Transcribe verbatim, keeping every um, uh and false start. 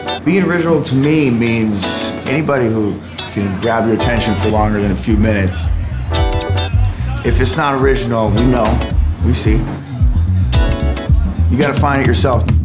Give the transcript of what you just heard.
Being original to me means anybody who can grab your attention for longer than a few minutes. If it's not original, we know, we see. You gotta find it yourself.